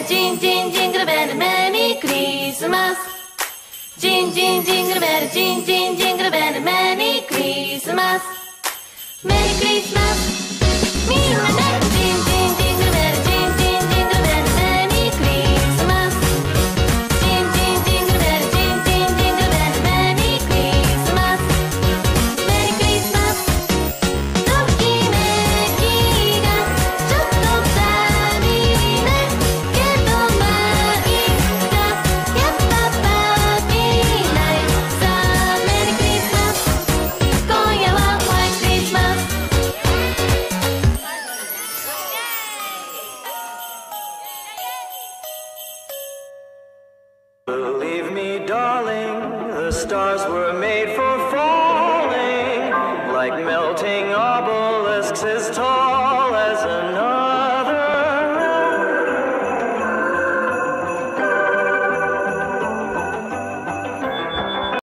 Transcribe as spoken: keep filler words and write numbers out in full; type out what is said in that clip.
ルジンジンジングルベルメリークリスマスジンジンジングルベルジンジンジングルベルメリークリスマスメリークリスマスみんなでジンジンジングルベルジンジンジングルベルメリークリスマスジンジンジングルベルジンジンジングルベルメリークリスマスメリークリスマスときめきがちょっと足りないけどまあいいかやっぱパーティーナイトさあメリークリスマス今夜はホワイトクリスマス Believe me, darling, the stars were made for